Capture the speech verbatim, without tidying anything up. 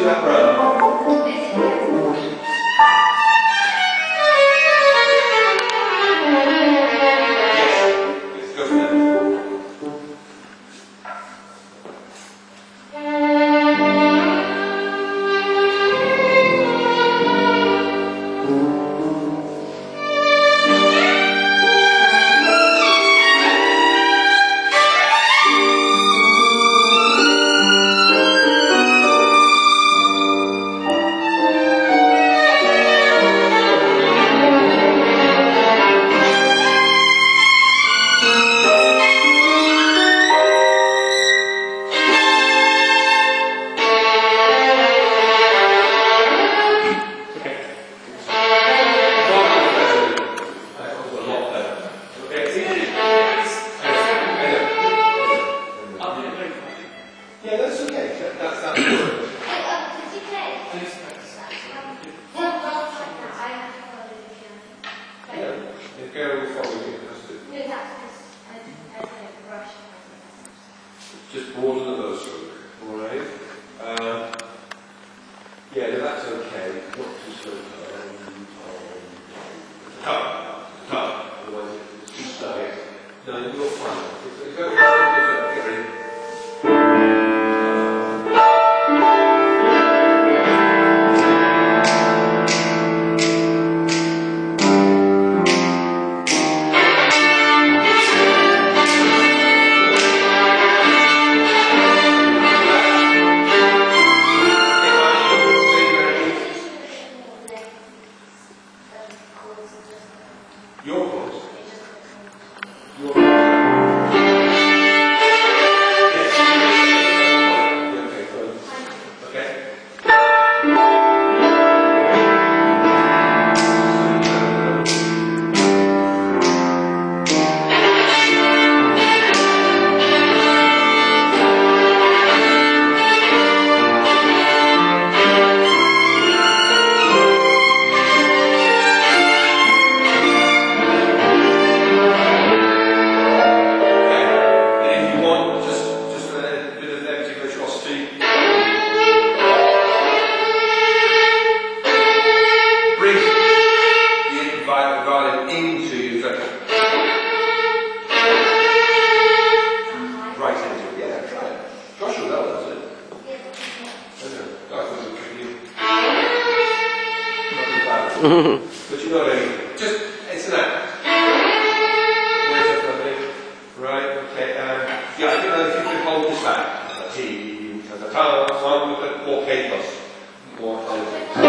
that row. Just broaden the bow stroke, alright? Uh, yeah, no, that's okay. Not too slow. Tough, tough. Otherwise it's too slow. No, you're fine. It's, it's, it's, get ready. But you know what I mean? Just, it's an act. Where's that lovely? Right, okay. Um, yeah, I think that if you can hold this back. T, ta ta ta, one, more K plus. More